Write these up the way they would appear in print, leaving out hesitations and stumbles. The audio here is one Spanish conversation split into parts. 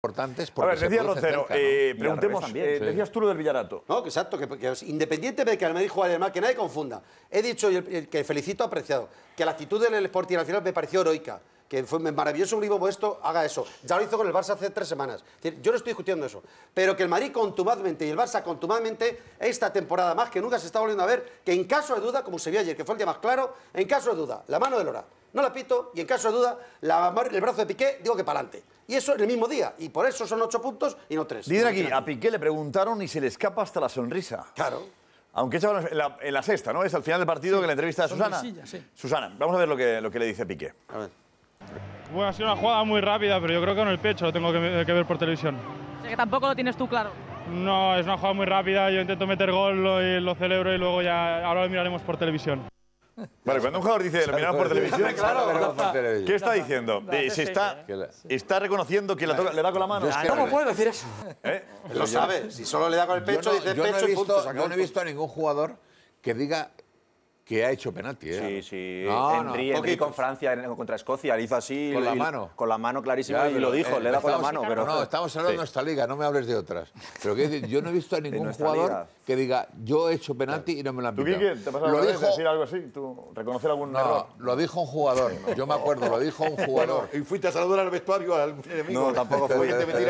importantes. A ver, decía Roncero, preguntemos, también, sí. decías tú lo del Villarato. No, que exacto, que independientemente de que el Madrid jugara mal, que nadie confunda. He dicho, que felicito a Preciado, que la actitud del Sporting al final me pareció heroica, que fue maravilloso un libro como esto, haga eso. Ya lo hizo con el Barça hace 3 semanas. Es decir, yo no estoy discutiendo eso. Pero que el Madrid contumazmente y el Barça contumazmente, esta temporada más que nunca se está volviendo a ver, que en caso de duda, como se vio ayer, que fue el día más claro, en caso de duda, la mano de Lora no la pito, y en caso de duda, el brazo de Piqué, digo que para adelante. Y eso en el mismo día. Y por eso son 8 puntos y no 3. Dicen aquí, a Piqué le preguntaron y se le escapa hasta la sonrisa. Claro. Aunque echaba en la sexta, ¿no? Es al final del partido que la entrevista a Susana. Sí. Susana, vamos a ver lo que le dice Piqué. A ver. Bueno, ha sido una jugada muy rápida, pero yo creo que con el pecho lo tengo que ver por televisión. O sea que tampoco lo tienes tú claro. No, es una jugada muy rápida, yo intento meter gol, lo celebro y luego ya ahora lo miraremos por televisión. Vale, cuando un jugador dice lo miramos por televisión, ¿qué está diciendo? ¿Está reconociendo que le da con la mano? ¿Cómo puede decir eso? Lo sabe. Si solo le da con el pecho, dice pecho y punto. Yo no he visto a ningún jugador que diga que ha hecho penalti. Sí. No, Henry con Francia contra Escocia le hizo así. Con la mano. Con la mano clarísima y lo dijo, le da con la mano. Pero no, estamos hablando de esta liga, no me hables de otras. Pero ¿qué decir? Yo no he visto a ningún jugador que diga yo he hecho penalti y no me lo han ¿Tú, pitado. Quique, te pasa alguna vez decir algo así? ¿Tú reconocer algún error? No, lo dijo un jugador. Yo me acuerdo, lo dijo un jugador. Y fuiste a saludar al vestuario al enemigo. No, tampoco fui.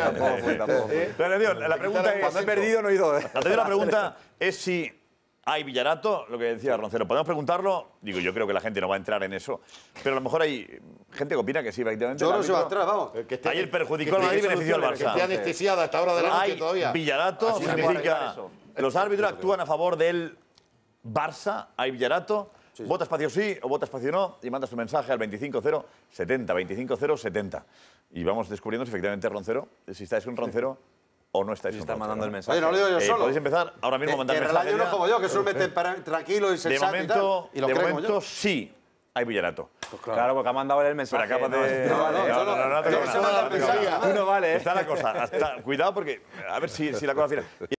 Pero, la pregunta es... Cuando he perdido no he ido. Atención, la pregunta es si hay Villarato, lo que decía Roncero. Podemos preguntarlo, digo, yo creo que la gente no va a entrar en eso, pero a lo mejor hay gente que opina que sí, efectivamente. Yo creo que se va a entrar, vamos. Ayer perjudicó al Madrid y benefició al Que esté Barça. anestesiada a esta hora de la noche Hay todavía. Villarato, Así se puede significa... arreglar eso. Los árbitros actúan a favor del Barça, hay Villarato. Vota espacio sí o vota espacio no y mandas tu mensaje al 25070, 25070. Y vamos descubriendo si efectivamente Roncero, si estáis con Roncero o no estáis con Está Roncero. mandando el mensaje. Oye, no lo digo yo solo. Podéis empezar ahora mismo a mandar Que mensajes. Relaño no ya. como yo, que solo mete tranquilo y sensato y tal. Y lo de creemos momento yo. sí hay Villarato. Claro, porque ha mandado él el mensaje. Pero acaba de... Yo no sé mandar mensajes. Tú no vales. Está la cosa. Cuidado porque... A ver si la cosa final...